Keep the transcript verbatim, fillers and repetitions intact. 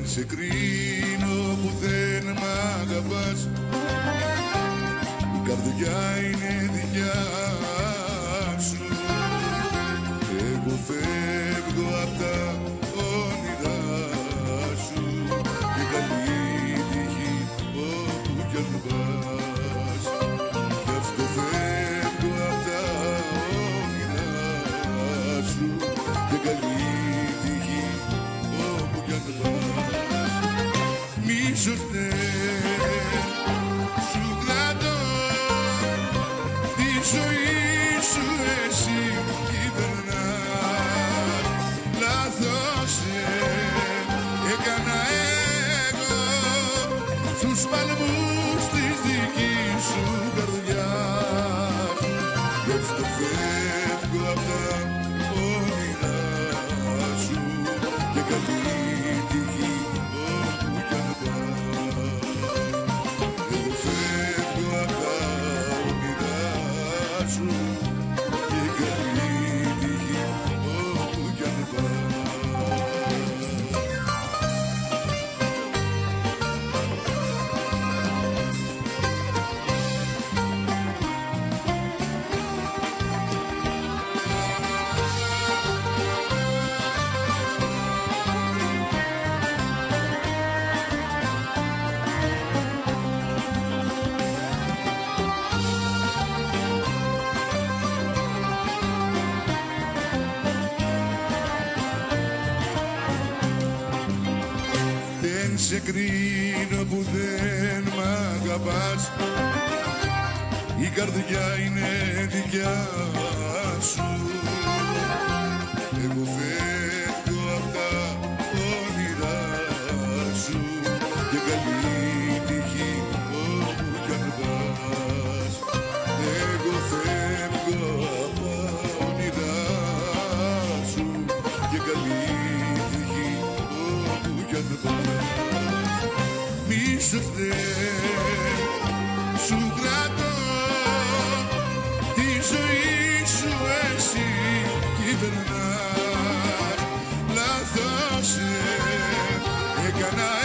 σε κρίνω που δεν μ' αγαπάς. Η καρδιά είναι δικιά σου. Εγώ φεύγω απ' τα όνειρά σου και καλή τύχη όπου κι αν πας. Γι' αυτό φεύγω απ' τα όνειρά σου και καλή τύχη όπου κι αν πας. Μίσος ναι, σου κρατώ τη ζωή σου εσύ κυβερνάς. Λάθος έκανα εγώ στους παλμούς της δικής σου καρδιάς. Γι' αυτό φεύγω απ' τα όνειρά σου και καλή τύχη όπου κι αν πας. Εγώ φεύγω απ' τα όνειρά σου και καλή τύχη όπου κι αν πας. Δεν σε κρίνω που δεν μ' αγαπάς. Η καρδιά είναι δικιά σου. Εγώ φεύγω απ' τα όνειρά σου και καλή τύχη όπου κι αν πας. Εγώ φεύγω απ' τα όνειρά σου και καλή τύχη όπου κι αν πας. Μίσος δε, σου κρατώ τη ζωή σου εσύ κυβερνάς. Λάθος έκανα